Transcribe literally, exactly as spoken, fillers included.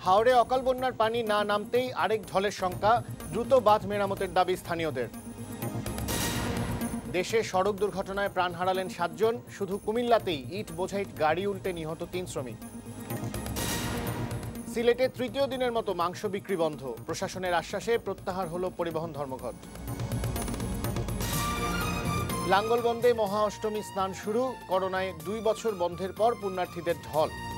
হাওড়ে অকাল বন্যার পানি না নামতেই আরেক ঢলের শঙ্কা, দ্রুত বাঁধ মেরামতের দাবি স্থানীয়দের। দেশে সড়ক দুর্ঘটনায় প্রাণ হারালেন সাতজন, শুধু কুমিল্লাতেই ইট বোঝাই গাড়ি উল্টে নিহত তিন শ্রমিক। সিলেটে তৃতীয় দিনের মতো মাংস বিক্রি বন্ধ, প্রশাসনের আশ্বাসে প্রত্যাহার হলো পরিবহন ধর্মঘট। লাঙ্গলবন্দে মহা অষ্টমী স্নান শুরু, করোনায় দুই বছর বন্ধের পর পুণ্যার্থীদের ঢল।